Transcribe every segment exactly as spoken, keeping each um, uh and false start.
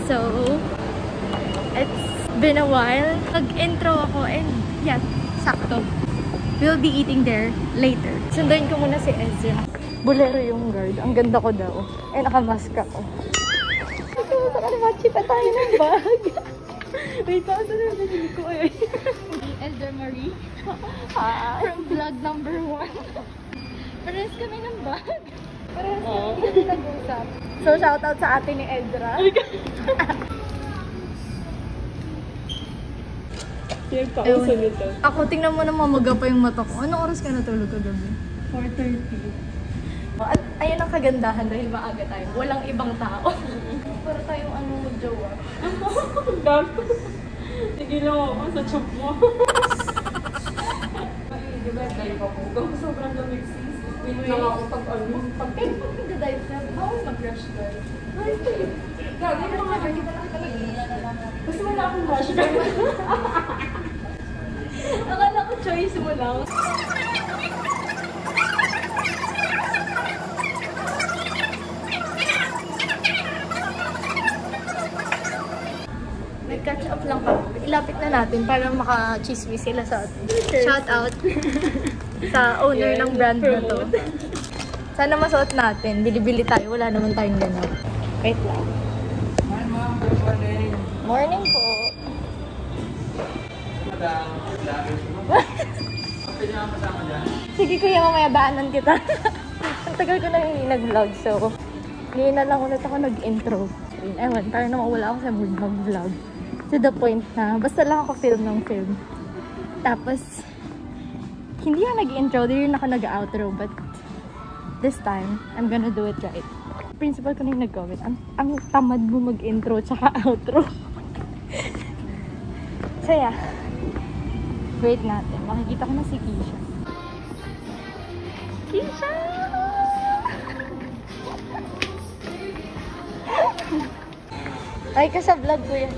So, it's been a while. Nag-intro ako and yeah, sakto. We'll be eating there later. Sunduin ko muna si Ezra. Bolero yung guard. Ang ganda ko daw. Eh, nakamask ako. Nakalimachi pa tayo ng bag. Wait, saan na nabili ko eh? Ezra Marie. From vlog number one. Parehas kami ng bag. Parehas kami nag-usap. So, shoutout sa ate ni Ezra. Ewan. Ako, tingnan mo na mamaga pa yung mata ko. Anong oras ka natulog kagabi? four thirty. At ayun ang kagandahan dahil maaga tayo. Walang ibang tao. Para tayong ano, jowa. Gago. Sige lang ako sa chop mo. Ay, di ba tayo pa po? Gago sobrang lamig sis. Wait lang ako pag ano. Pag Eh, pag nagda-dive na, bawal mag-rush dive. Ay, gago yung mga basta wala akong rush. Akala ko choice mo lang. Nag-catch up lang pa. Ilapit na natin para maka-chismis sila sa atin. Shout out sa owner yeah, ng brand na to. Sana masuot natin. Bili-bili tayo. Wala naman tayong ganap. Wait lang. Morning po. Sige kuya, mamaya daanan kita. Ang tagal ko na hindi nag-vlog, so ngayon na lang ulit ako nag-intro. Ewan, parang nawawala ako sa mood mag-vlog. To the point na, basta lang ako film ng film. Tapos, hindi ako nag-intro, di rin ako nag-outro, but this time, I'm gonna do it right. Principal ko na yung nag-comment, ang, ang tamad mo mag-intro tsaka outro. So yeah, wait natin. Makikita ko na si Keisha. Keisha! Ay, ka sa vlog ko yan.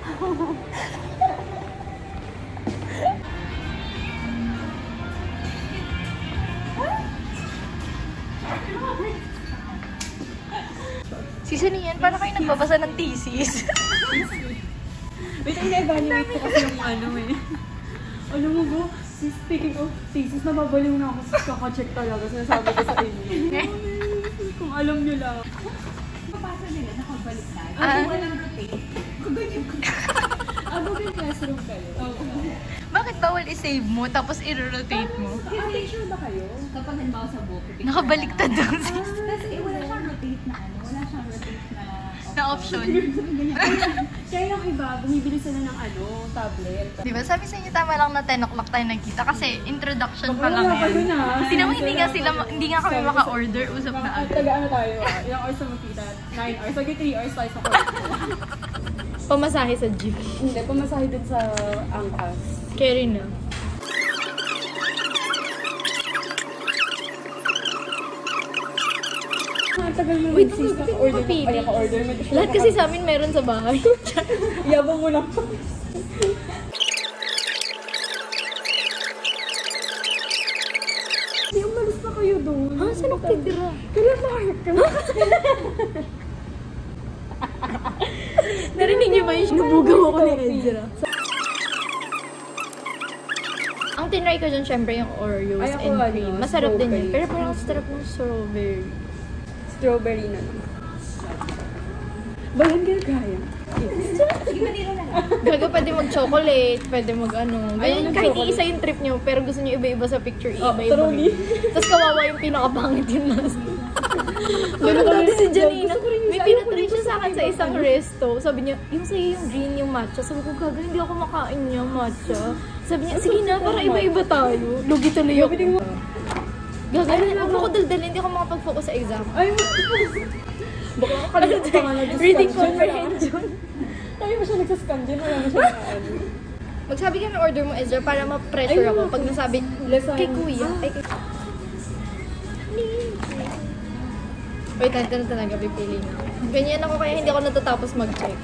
Season yan, paano kayo nagbabasa ng thesis? Wait, ang na-evaluate ko kasi yung ano eh. Alam mo ba, speaking of thesis, nababaliw na ako sa kaka-check talaga. Sinasabi ko sa inyo. Kung alam nyo lang. Mapasa nila, nakabalik tayo. Ah, kung walang rotate. Kaganyan ko. Ah, Google Classroom kayo. Oo. Bakit bawal i-save mo, tapos i-rotate mo? Kasi sure ba kayo? Kapag halimbawa sa book, nakabaliktad daw sis. Kasi eh, wala siyang rotate na ano. Wala siyang rotate na na option. Kaya yung iba, bumibili sila ng ano, tablet. Diba? Sabi sa inyo, tama lang na ten o'clock tayo nagkita kasi introduction pa lang yun. Kasi naman hindi nga sila, hindi nga kami maka-order, usap na agad. Taga ano tayo ah, ilang hours na magkita? nine hours. Lagi three hours tayo sa kwarto. Pamasahe sa jeep. Hindi, pamasahe din sa angkas. Carry na. Tagal mo wait, sis, naka-order mo. Ay, naka-order mo. Lahat kasi sa amin meron sa bahay. Yabang mo lang. Hindi, umalis na kayo doon. Ha? Saan ako titira? Kailan Mark? Narinig niyo ba yung nabugaw ako ni Ezra? Ang tinry ko dyan, syempre, yung Oreos ay, ako, and ano, cream. Masarap din yun. Pero parang sarap ng strawberry. Strawberry na naman. Ba yan kaya? Gaga, pwede mag-chocolate, pwede mag-ano. Ganyan, kahit iisa yung trip nyo, pero gusto nyo iba-iba sa picture, iba-iba. Oh, tapos kawawa yung pinakapangit yung last. Ganun dati si Janina. May pinatry siya sa akin sa isang resto. Sabi niya, yung sa'yo yung green, yung matcha. Sabi ko, gaga, hindi ako makain niya matcha. Sabi niya, sige na, para iba-iba tayo. Lugi tuloy ako. Gaga, huwag mo ko daldalin, hindi ako makapag-focus sa exam. Ay, baka nakalimutan ka nga nag-scan. Reading comprehension. Kaya mo siya nagsascan dyan, wala mo siya na-ano. Magsabi ka ng order mo, Ezra, para ma-pressure ako. Pag nasabi, kay kuya. Ay, kay... Wait, natin na talaga, pipili na. Ganyan ako kaya hindi ako natatapos mag-check.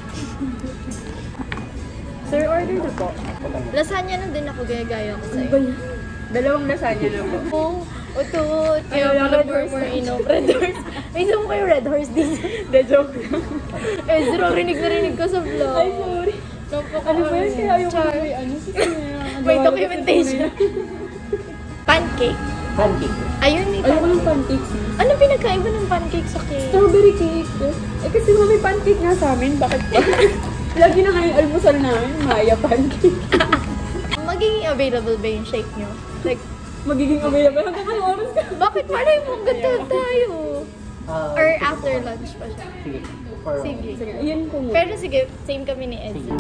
Sir, order na po. Lasagna na din ako, gaya-gaya ko sa'yo. Dalawang lasagna na po. Oh, utot, kaya pala more more ino. Red doors. May isang kayo red horse dito. De joke lang. Ezra, rinig na rinig ko sa vlog. Ay, sorry. Ano ba yun? Kaya ayaw ko Char. may ano. May documentation. Pancake. Pancake. Ayun, may Ayaw ko pancake. ng pancakes. Ano pinagkaiba ng pancake sa cake? Strawberry cake. Eh kasi mga may pancake nga sa amin. Bakit ba? Lagi na kayong almusal namin. Maya pancake. Magiging available ba yung shake nyo? Like, Magiging available. Hanggang anong oras ka? bakit malay mo ganda tayo? Ah, Or after lunch pa siya? sige. For, Sige. Sige, ayan po mo. Pero sige, same kami ni Edson.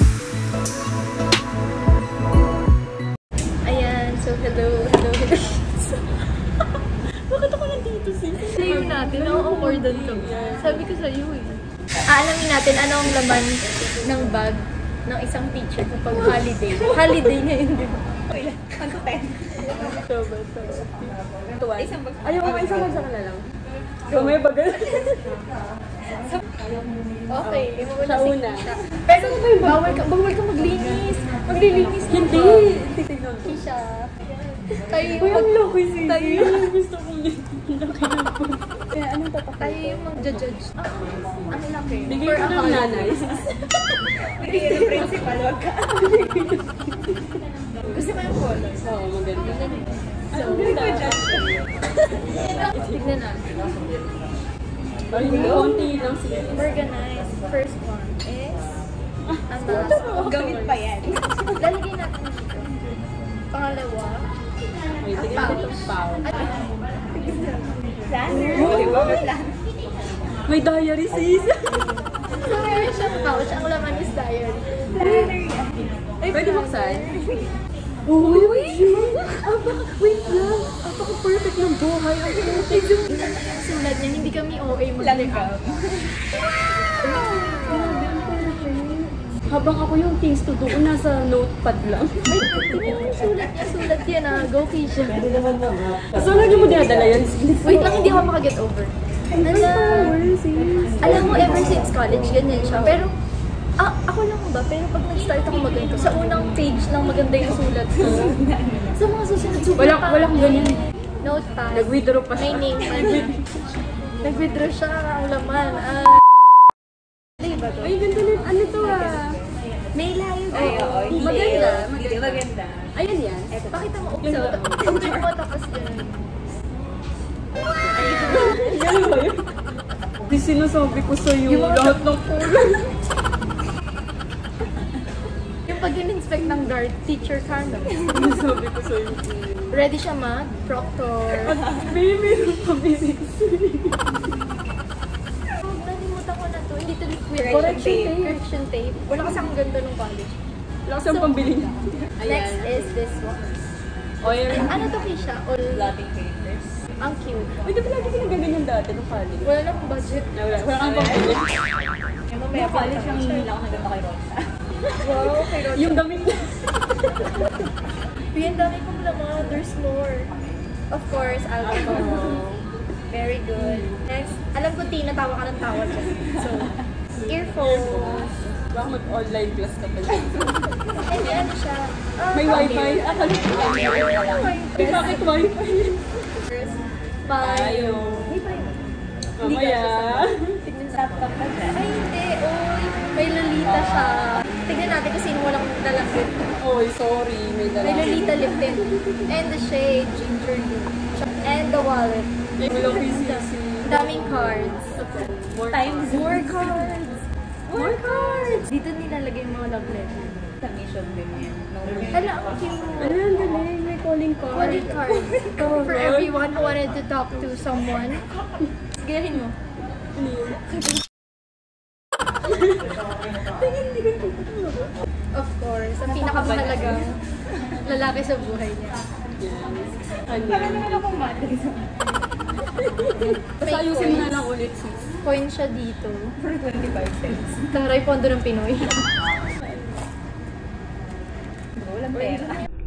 Ayan, so hello, hello, hello. Bakit ako nandito sis? Sa'yo natin, na-awkward kami. Sabi ko sa'yo eh. Aalamin natin ano ang laman ng bag ng isang teacher kapag holiday. Holiday ngayon, di ba? Ano ten? Soba, soba. Tuwan. Ayaw ko isang bag sa kanila lang. So may bagal. Okay, di mo Sa una. Pero bawal ka, bawal ka maglinis. Maglilinis ka Hindi. ba? Titignan ko. Kisha. Tayo Uy, yung ang mag- laki sis. Tayo Gusto kong laki na po. Kaya anong tatak? tayo yung mag-judge. Ah, ang laki. Bigay For ko a ng holiday. nanay. Bigay ko ng principal, wag ka. Gusto ko yung colors. Oo, maganda. So, tignan natin. Ay, konti lang sis. Organize. First one is ano? Gamit pa yan. Lalagay natin dito. Pangalawa. Wait, tignan ko itong pound. May diary sis. So, meron siyang pouch. Ang laman is diary. Ay, Pwede buksan? Oh, wait! Wait lang! Apaka-perfect ng buhay. Ang perfect yung sulat niya. Hindi kami O A mag-layout. Habang ako yung things to do, nasa notepad lang. Wait, tingnan mo yung sulat niya. Sulat yan ah. Go, Keisha. So, lagi mo dinadala yan sis. Wait lang, hindi ako makaget over. Ala, alam mo, ever since college, ganyan siya. Pero, ah, ako lang ba? Pero pag nag-start ako maganda, sa unang page lang maganda yung sulat ko. Sa mga susunod, super Walang- walang ganyan. Notepad. Nag-withdraw pa May siya. name pa niya. Nag-withdraw siya ang laman. Ah, hindi ba to? Ay, ganda na. Ano to ah? May layo. Ay, oo. Maganda. Maganda. Maganda. Ayan yan. Pakita mo. So, open mo tapos ganun. Ganun ba yun? Di sinasabi ko sa'yo lahat ng kulay. Yung pag in-inspect ng guard, teacher ka na. Sinasabi ko sa'yo. Ready siya mag-proctor. Baby, pabilis. Nalimutan ko na to. Hindi to liquid. Correction tape. Correction tape. Wala kasi ang ganda ng college. Lakas ang pambili niya. Next is this one. O, yan. Ano to, Kisha? All Blotting papers. ang cute. Uy, di ba lagi ginaganyan dati nung college? Wala lang budget. Wala, wala kang pambili. Yung college yung hindi lang ako naganda kay Rosa. Wow, kay Rosa. Yung damit niya. Uy, ang dami kong laman. There's more. Of course, alcohol. Very good. Next, alam ko, Tina, tawa ka ng tawa dyan. So, earphones. Baka mag-online class ka pa dyan. And ano siya? ah, May wifi? Ah, kalit ka. May wifi. Bakit wifi? Bye. Tayo. May pa yun. Mamaya. Tignan sa laptop pa dyan. Ay, hindi. Uy, may Lolita siya. Tignan natin kung sino walang dalang lip. Oy, sorry. May dala. May Lolita lip tint. And the shade, ginger blue. And the wallet. May walang P C C. Daming cards. More Times more cards. More cards! Dito nilalagay yung mga love letter. Submission din yan. No. Hala, ang cute. Ano ang galing? May calling card. Calling cards. For everyone who wanted to talk to someone. Gayahin mo. Ano yun? Of course, ang pinakamahalagang lalaki sa buhay niya. Yan. Ano? Naman akong mati. Basta ayusin mo na lang ulit sis. Coin siya dito. For twenty-five cents. Taray pondo ng Pinoy. Walang pera.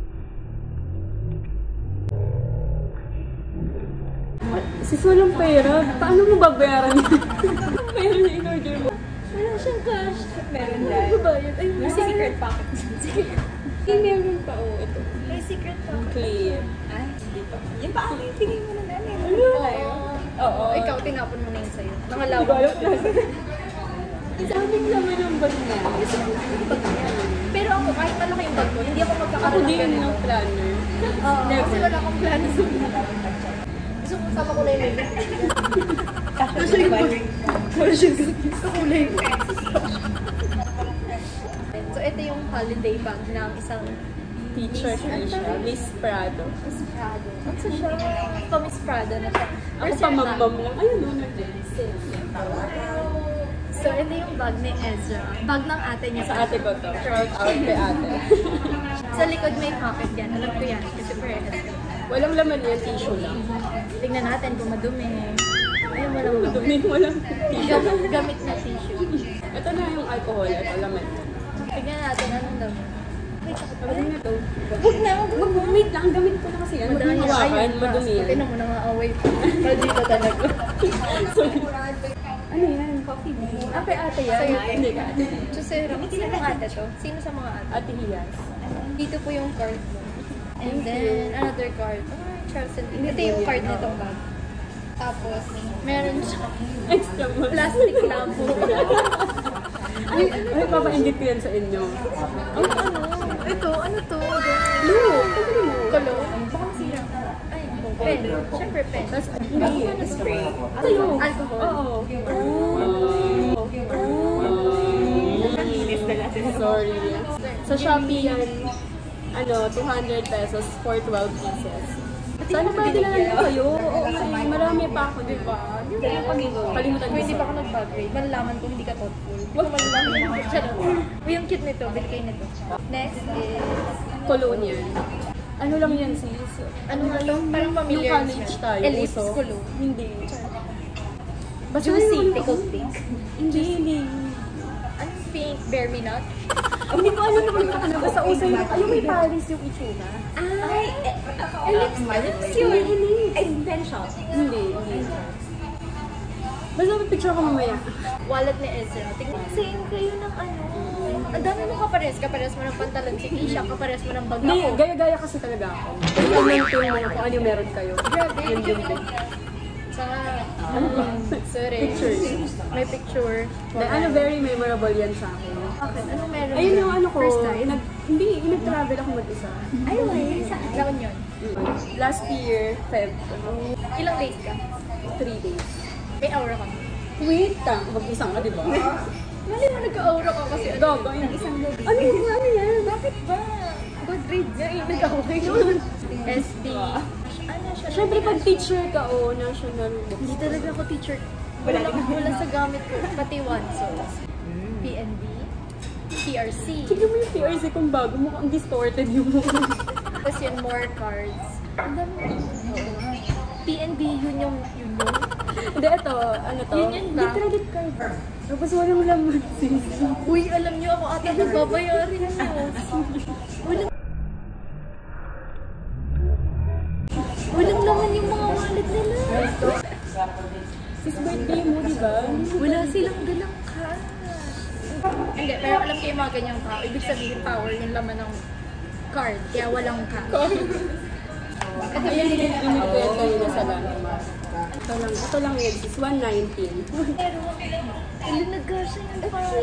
Sis, walang pera. Paano mo babayaran yun? Pera niya in-order mo. Wala siyang cash. Meron dyan. Babayad. Ay, May secret pocket. Hindi meron pa. Oh, ito. May secret pa. Clear. Ay, dito. Yung pa, tingin mo na namin. Ano? Oo, ikaw, tinapon mo na yun sa'yo. Hindi ko Nakalawang alam kung nasa. Daming laman ng bag niya. Pero ako, kahit malaki yung bag ko, hindi ako Ako magkakaroon din ganito. ng planner. Oo, Never. kasi wala akong plano sa gusto mo sama ko na yun. Kasi yung bag. Gusto kulay. So, ito yung holiday bag ng isang Teacher siya. Miss Prado. Miss Prado. Ano siya? Pa Miss Prado na siya. Ako pa mamam lang. Ayun, no, nag-din. So, ito yung bag ni Ezra. Bag ng ate niya. Sa ate ko to. Shout out kay ate. Sa likod may pocket yan. Alam ko yan. Kasi parehas. Walang laman yan, tissue lang. Tingnan natin kung madumi. Ayun, walang laman. Dumi, walang tissue. Gamit, gamit na tissue. Ito na yung alcohol. Ito laman. Tingnan natin anong laman. Wait, ako pa. Ano na to? Huwag na, huwag na. Wait lang, ang gamit ko na kasi yan. Madami Madumi hawakan, madumi yan. Tingnan mo na nga away. Maldito talaga. Sorry. Ano yan? Coffee bean. Ate, ate yan. Sa'yo, hindi ka ate. Chusero. Sino mga ate to? Sino sa mga ate? Ate Hias. Dito po yung card mo. And then, another card. Oh, Charles and Ito yung card nitong bag. Tapos, meron siya. Extra mo. Plastic lambo. Ay, ay, papaingit ko yan sa inyo. Ang ano? Ito, ano to? Look! Ano mo? Cologne? Baka masira. Ay, pen. Siyempre pen. Tapos, hindi. Spray. Ano yun? Alcohol. Oo. Sorry. Sa Shopee yan, ano, two hundred pesos for twelve pieces. Sana pwede na lang kayo. Oo, kasi marami pa ako, di ba? Kalimutan Kung ko hindi sa- pa ako nag-bag-grade, malalaman ko hindi ka thoughtful. Wag malalaman mo. Charot. Uy, yung cute nito. Bili kayo nito. Next is... Cologne yan. Ano lang yan, sis? Ano nga to? Parang Yung familiar. college tayo. Elise uso. Cologne. Hindi. Basta Juicy. yung- Pickled pink. Hindi, hindi. Anong pink? Bear me not? Hindi ko alam naman kung ano. Basta uso yung, ayun may Paris yung itsura. Ay! Ellipse. Ellipse yun. Ay, pen shop. Hindi, hindi. Basta may picture ko mamaya. Wallet ni Ezra. Tingnan, same kayo ng ano. Ang dami mo kapares. Kapares mo ng pantalon si Keisha. Kapares mo ng bag Hindi, ako. gaya-gaya kasi talaga ako. Comment ko yung kung ano yung meron kayo. Grabe. Yun Hindi yun kami din. Saka, sorry. Picture. May picture. Then, ano, very memorable yan sa akin. Okay, ano meron? Ayun yung ano ko, First time? nag, hindi, nag-travel ako mag-isa. Ay, wait. Saan? Laon yun? Last year, Feb, Ilang days ka? three days. May aura ka. Wait lang, mag-isang ka, di ba? Mali mo nagka-aura ka kasi ano, Gaga, ng isang gabi. Ano yung ano yan? Bakit ba? Good grades nga eh. Nag-away yun. S P. Ano siya? Siyempre, pag teacher ka, o, national book. Hindi talaga ako teacher. Wala, wala sa gamit ko. Pati one. So, P N B, P R C. Tignan mo yung P R C kung bago, mukhang distorted yung mukha. Tapos yun, more cards. Ang dami. Oo nga. P N B, yun yung, yun yung. Hindi, ito, ano to? Yun yun ba? Hindi, credit card. Tapos walang laman, sis. Uy, alam niyo ako ata nagbabayarin niyo. Walang Walang laman yung mga wallet nila. Sis, birthday mo, di ba? Wala silang dalang cash. Hindi, pero alam ko yung mga ganyang tao. Ibig sabihin power yung laman ng card. Kaya walang cash. Ito, binigyan ko yan kayo na sa lang. Ito lang, ito lang yan, sis. one nineteen. Pero, ilan nag-cash yung tayo?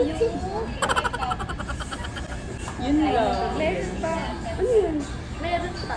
Yun lang. Meron pa. Ano yan? Meron pa.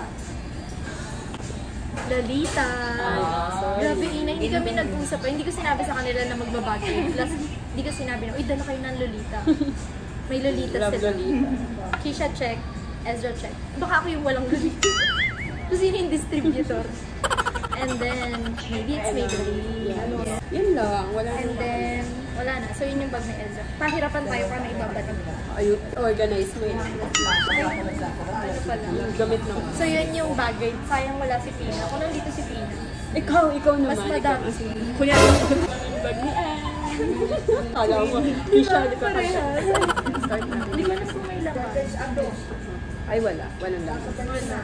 Lolita. sorry. Grabe, Ina. Hindi kami nag-usap. Hindi ko sinabi sa kanila na magbabagay. Plus, hindi ko sinabi na, uy, dala kayo ng Lolita. May Lolita Love sila. Lolita. Keisha check. Ezra check. Baka ako yung walang Lolita. Kasi yun yung distributor. And then, maybe it's Maybelline. Yeah. Yun lang, wala And nang then, wala na. So, yun yung bag ni Ezra. Pahirapan tayo paano ibabalik. ayun, organize mo yun. Ano pala. Yung gamit naman. So, yun yung bagay. Sayang wala si Pina. Kung nandito si Pina. Ikaw, ikaw naman. Mas madami. Ikaw. Kunya yung bag ni Anne. Kala mo, Kisha, di ko kasi. Start na. Hindi ko alam kung may laman. Ay, wala. Walang lang. Wala.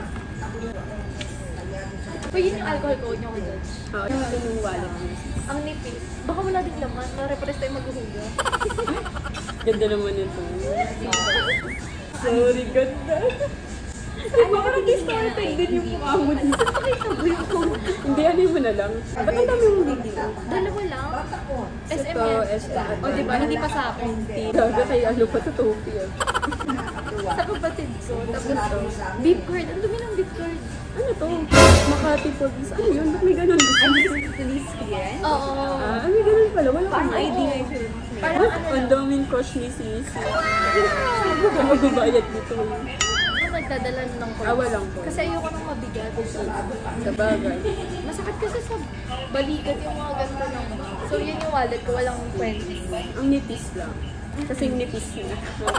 Uy, yun yung alcohol code nyo ko doon. Oo, yung ano yung wallet mo. Ang nipis. Baka wala din laman. Nare-pares tayo maghuhuga. Ganda naman ito. Sorry, ganda. Parang distorted din yung mukha mo dito. Pakita mo yung code. Hindi, ano mo na lang. Ba't ang dami mong dito? Dalawa lang. S M Ito, yan. S M. O, diba? Hindi pa sa akin. Gaga kay ano pa to Topi ah. Sa kapatid ko. Tapos, beep card. Ang dumi ng beep card. Ano to? Makati Police. Ano yun? Ba't may ganun? Police clearance? Oo. Ah, may ganun pala. Wala kang I D nga yun. Parang Ba't ano ang lang. daming crush ni Sisi? Huwag ka magbabayad dito. Ako nagdadala na ng Ah, walang po. Kasi ayoko nang mabigat. Sa bagay. Masakit kasi sa balikat yung mga ganito lang. So, yun yung wallet ko. Walang twenty. Ang nipis lang. Kasi nipis na.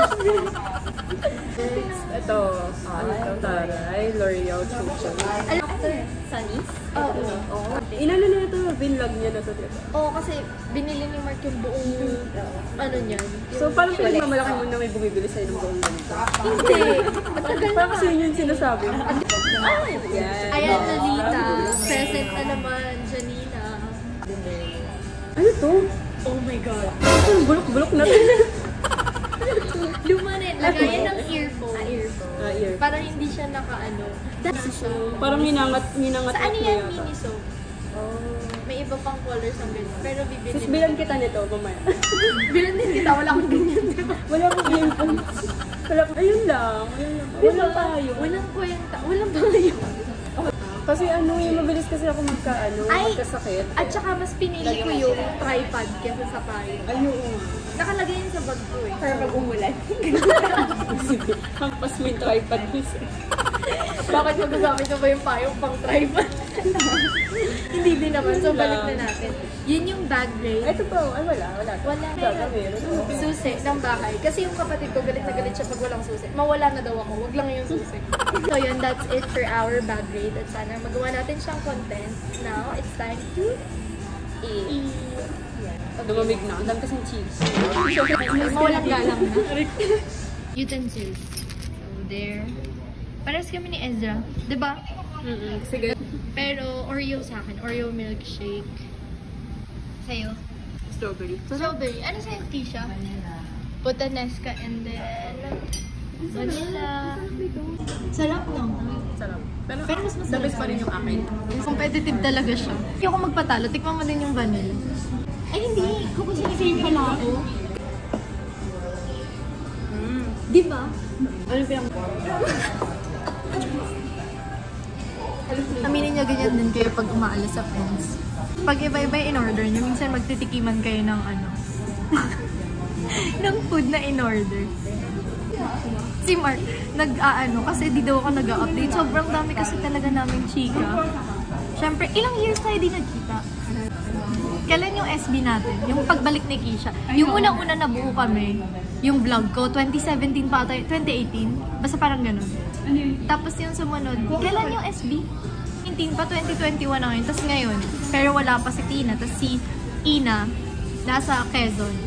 Ito, ano ito, Taray, L'Oreal Chucha. Alam mo, Sunny? Oo. Oo. Inano na ito, binlog niya na ito, diba? Oo, kasi binili ni Mark yung buong, ano niyan. So, parang pinagmamalaki mo na may bumibili sa'yo ng buong ganito. Hindi. Matagal na. Parang kasi yun yung sinasabi mo. Ay! Yan. Ayan, Lolita. Present na naman, Janina. Ano to? Oh my God. Ang bulok-bulok na to. Luma na yun. Lagayan ng earphone. Ah, earphone. Ah, ear. Parang hindi siya naka-ano. Dati siya. Parang minangat, minangat Sa ano mo yan, yata. Miniso? Oh. May iba pang colors ang ganyan. Pero bibili. Sis, bilan kita nito, mamaya. Bilan din kita. Wala akong ganyan, di ba? Wala akong earphones. Wala akong, ayun lang. Ayun lang. Walang tayo. Walang kwenta. Walang tayo. Kasi ano, yung mabilis kasi ako magka, ano, Ay! magkasakit. At saka mas pinili ko yung tripod kesa sa payo. Ayun. Nakalagay yun sa bag ko eh. Para pag umulan. Sige, hampas mo yung tripod mo. Bakit magagamit mo ba yung payong pang tripod? Hindi din naman. So balik na natin. Yun yung bag rate. Ito po, ay wala, wala. Wala. Wala, meron. Susi ng bahay. Kasi yung kapatid ko galit na galit siya pag walang susi. Mawala na daw ako. Wag lang yung susi. So yun, that's it for our bag rate. At sana magawa natin siyang content. Now, it's time to eat. Lumamig na. Ang dami kasing cheese. Mawalang galang na. Utensils. So, there. Pares kami ni Ezra. Diba? Mm-mm. Sige. Pero Oreo sa akin. Oreo milkshake. Sa'yo? Strawberry. Strawberry. Ano sa'yo, Keisha? Puttanesca and then vanilla. Sarap, no? Sarap. Pero, Pero mas masarap the best pa rin yung akin. Competitive talaga siya. Hindi ako magpatalo. Tikman mo din yung vanilla. Ay, hindi. Kukusin pala ako. Mm. Di ba? Ano ba yung... Aminin niyo ganyan din kayo pag umaalis sa friends. Pag iba-iba yung in-order niyo, minsan magtitikiman kayo ng ano, ng food na in-order. Si Mark, nag-aano, kasi di daw ako nag-update. Sobrang dami kasi talaga naming chika. Siyempre, ilang years tayo di nagkita. Kailan yung S B natin? Yung pagbalik ni Keisha. Yung unang-una na buo kami, yung vlog ko, twenty seventeen pa ata, twenty eighteen. Basta parang ganun. Tapos yung sumunod, kailan yung S B? Hindi pa, twenty twenty-one na ngayon. Tapos ngayon, pero wala pa si Tina. Tapos si Ina, nasa Quezon.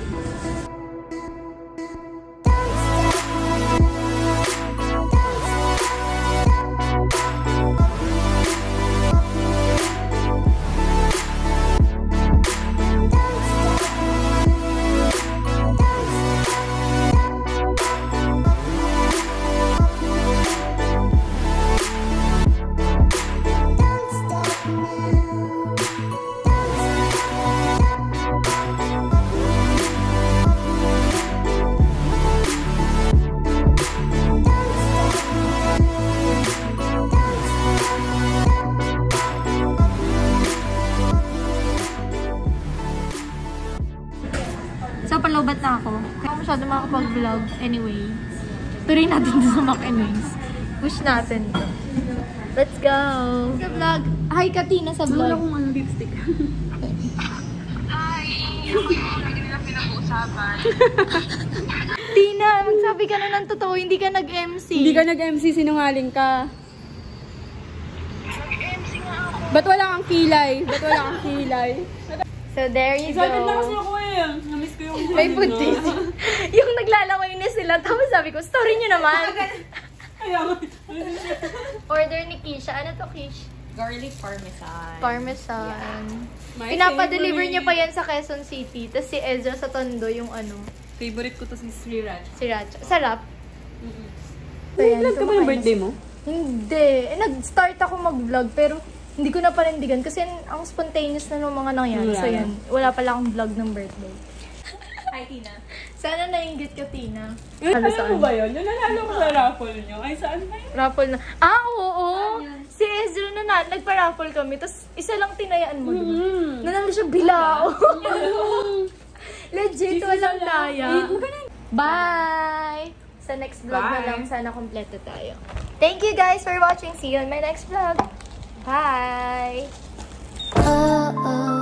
So, palobat na ako. Kaya ako masyado makapag-vlog. Anyway, tuloy natin sa Mac and Wings. Push natin to. Let's go! Sa vlog. Hi, Katina sa Wala vlog. akong ano, lipstick. Tina, magsabi ka na ng totoo. Hindi ka nag-M C. Hindi ka nag-M C, sinungaling ka. Ba't wala kang kilay? Ba't wala kang kilay? So, there you Excited na kasi go. ako eh. Namiss ko yung... May food tasting. Yung naglalaway na sila. Tapos sabi ko, story nyo naman. Kaya nga. Order ni Keisha. Ano to, Kish? Garlic parmesan. Parmesan. My Pinapa-deliver favorite. niya pa yan sa Quezon City. Tapos si Ezra sa Tondo yung ano, Favorite ko to si Sriracha. sriracha. Sarap. So, yan, Nag-vlog ka ba ng kumakain birthday na- mo? Hindi. Eh, nag-start ako mag-vlog, pero hindi ko na panindigan kasi ang spontaneous na ng mga nangyari. Wala So, na. yan. Wala pala akong vlog ng birthday. Hi, Tina. Sana nainggit ka, Tina. Alam Ano, mo saan? ba yun? Yung nanalo ko sa raffle nyo. Ay, saan ba yun? Raffle na. Ah, oo. Si Ezra na na, nagpa-raffle kami. Tapos, isa lang tinayaan mo, diba? Mm. Nanalo siya bilao. Legit, walang daya. Bye! Sa next vlog na Bye. lang, sana kompleto tayo. Thank you guys for watching. See you in my next vlog. Bye! Oh, oh.